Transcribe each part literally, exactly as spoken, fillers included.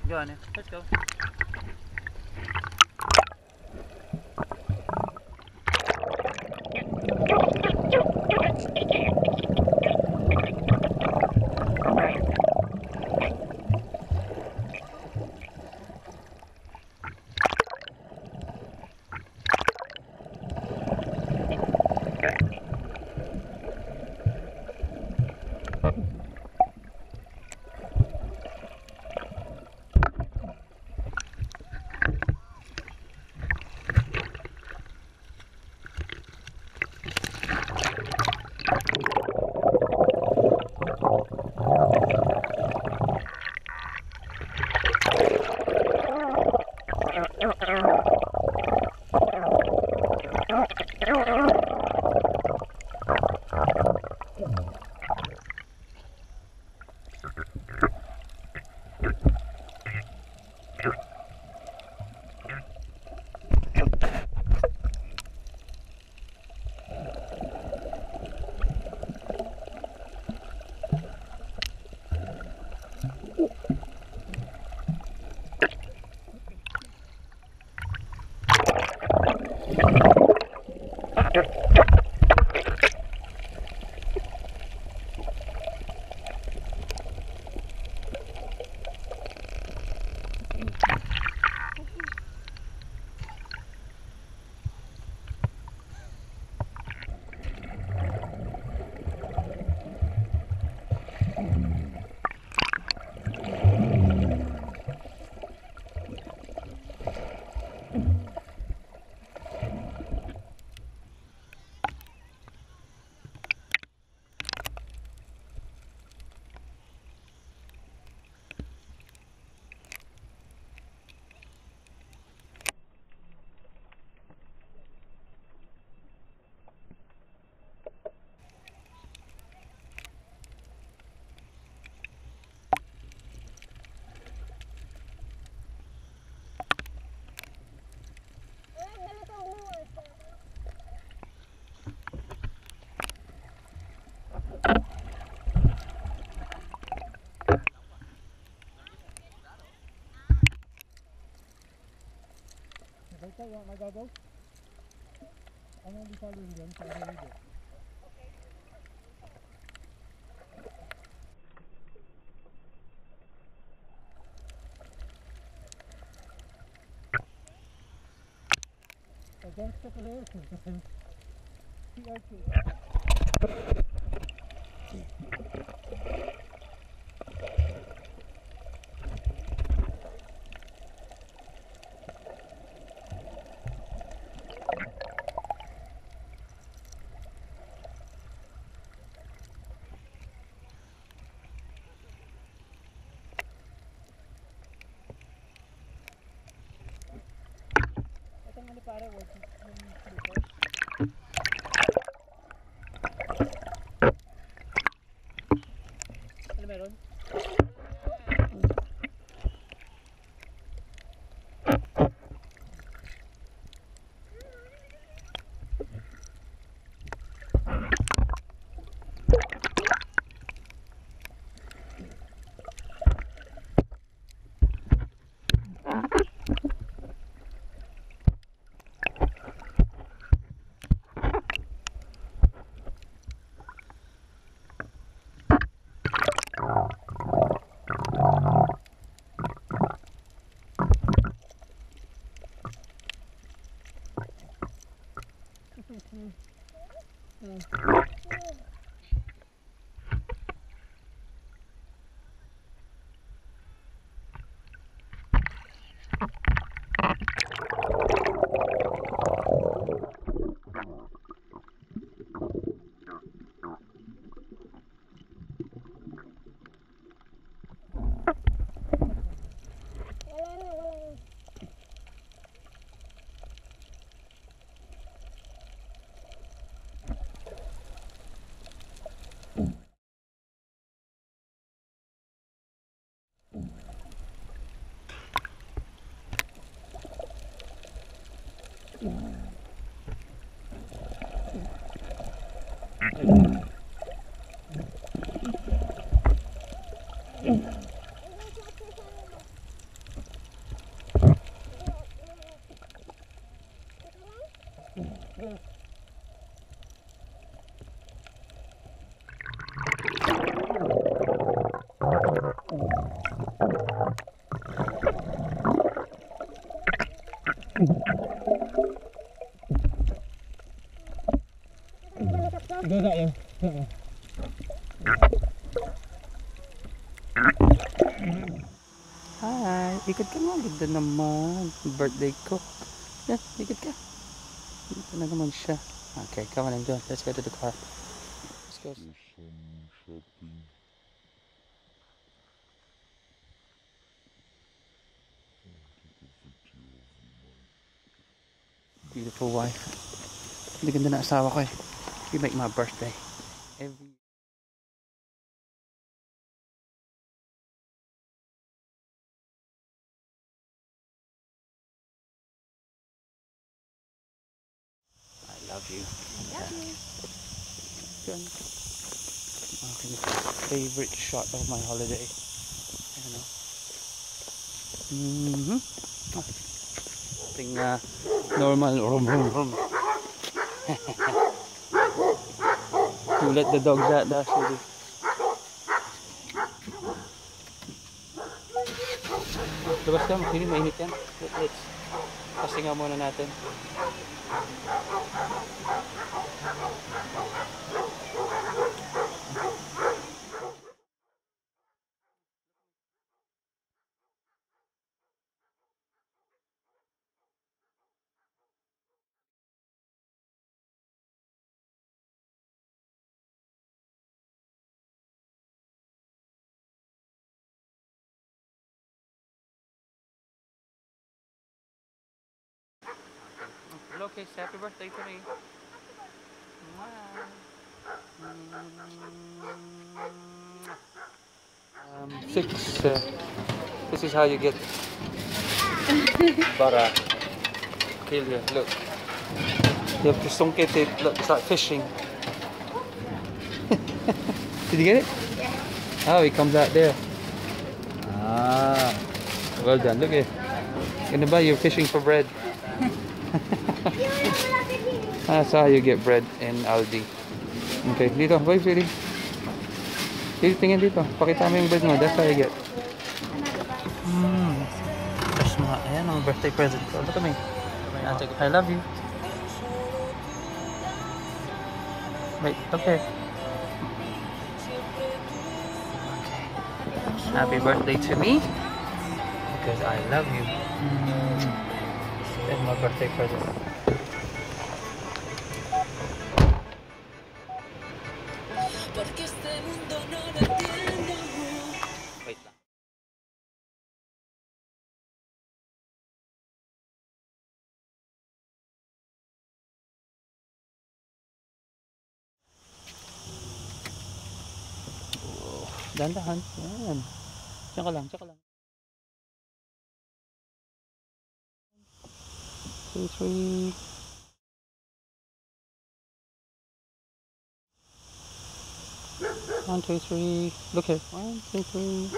Go on, let's go. Kaya magagaw? Ano yung saluhin dyan sa video? Against the players. C R T. Para watch yung slipper. Ano meron? Gaga yan. Hi, ikot ka nga. Ganda naman. Birthday ko. Yan, ikot ka. Dito na naman siya. Okay, come on and go. Let's go to the car. Let's go. Beautiful wife. Hindi ganda na asawa ko eh. You make my birthday. Every I love you. I love you. Good. Okay, favorite shot of my holiday. I don't know. Mm-hmm. Oh, something uh, normal. Rum, rum, rum. You let the dogs out, that's really. Labas ka, makinig, mainit yan. Let, let's pasingaw muna natin. Hello, kids. Happy birthday to me. Um, six. Uh, this is how you get bara. Kill you. Look. You have to sungkit it. Look, it's like fishing. Did you get it? Yeah. Oh, it comes out there. Ah. Well done. Look at it. Gonna buy you fishing for bread. That's how you get bread in Aldi. Okay, dito, wave sweetie. Dito, tingin dito. Pakita mo yung bread mo. That's how you get. Mmm. Fresh mga, ayan ang birthday present ko. Look at me. I love you. Wait, okay. Okay. Happy birthday to me. Because I love you. Mm. That's my birthday present. Wait lang. Dahan-dahan. Yan. Diyan ka lang, diyan ka lang. Two, three. One, two, three. Look here. One, two, three.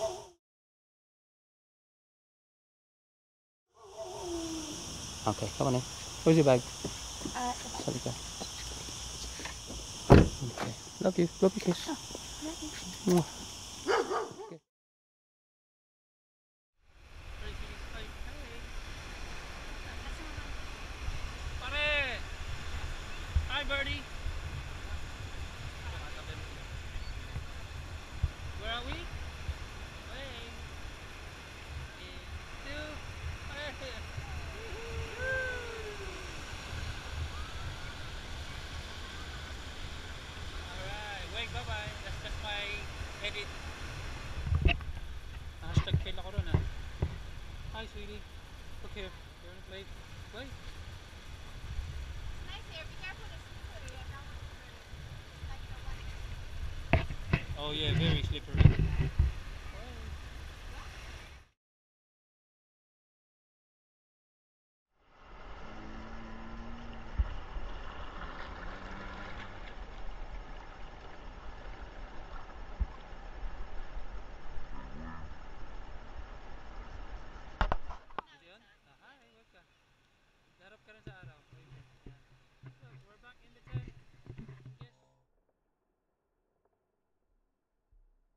Okay, come on in. Where's your bag? Uh, Sorry, ka. Okay. Love you. Love you, kiss. oh, love you. Mwah. Okay. Pare! Hi, birdie! Where are we? Hey! Two! Hey! Alright, wait, bye-bye. That's just my edit. Hashtag fail ako ron, ah. Hi, sweetie. Look here. You wanna play? Play? Nice here. Be careful, it's slippery. I don't want to hurt it. Like the one. Oh yeah, very slippery. Darap ka rin sa araw. So, we're back in the tent. Yes.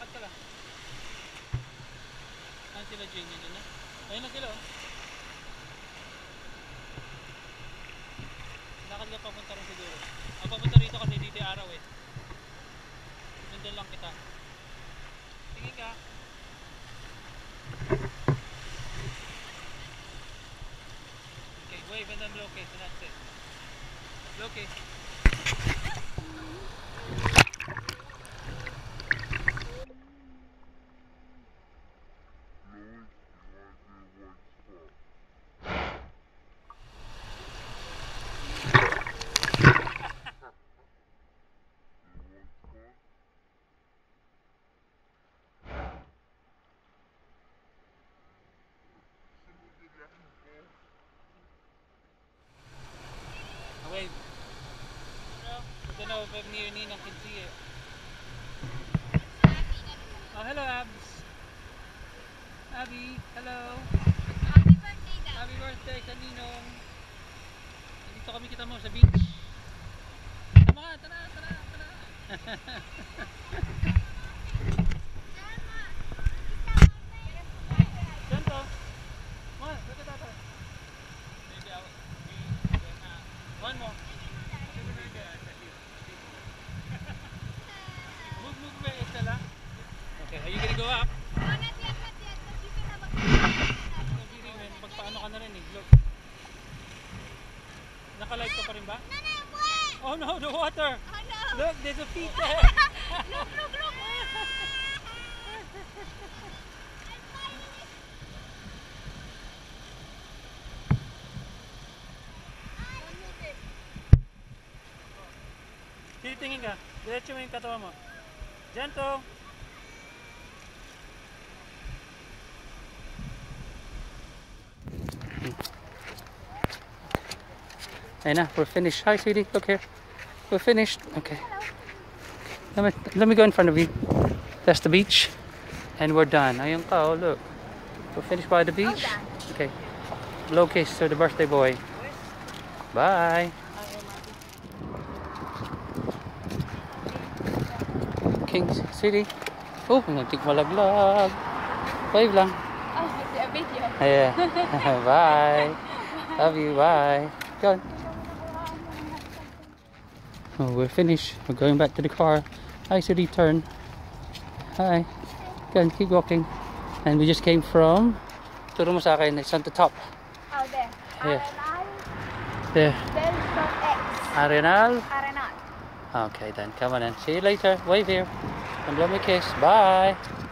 lakad ka lang. Saan sila Jane? Yan na? Ayun na sila oh. Lakad ka papunta rin siguro. Ah, papunta rito kasi dito yung araw eh. Nandun lang kita. Tingin ka. Okay, wave and then blow case and that's it. Blow case. Wave. I don't know if near Ninong can see it. Oh, hello Abs. Abby, hello. Happy birthday daw. Happy birthday sa Ninong. Dito kami kita mo sa beach. Tama ka, tara, tara, tara. Diyan to. Ma, dito tayo. Maybe I will. One more. Move, move ba isa lang? Okay, are you gonna go up? No, not yet, not yet. But you can have a Hindi rin, magpaano ka na rin eh. Look. Naka-live ka pa rin ba? No, no, wait. Oh no, the water! Oh no. Look, there's a feet there! Look, look, look. Tinitingin ka. Diretso mo yung katawan mo. Diyan to. Ayun na, we're finished. Hi sweetie, look here. We're finished. Okay. Let me, let me go in front of you. That's the beach. And we're done. Ayun ka, oh look. We're finished by the beach. Okay. Blow kiss to the birthday boy. Bye. Kings City. Oh, nantik malaglag. Wave lang. Oh, it's a video. Yeah. Bye. Love you. Bye. Go on. Oh, we're finished. We're going back to the car. Hi, City. Turn. Hi. Go on, keep walking. And we just came from. Turo mo sa akin. It's on the top. Oh, there. Yeah. Arenal. There. Del.x. Arenal. Arenal. Okay then. Come on in. See you later. Wave here. And blow me a kiss. Bye.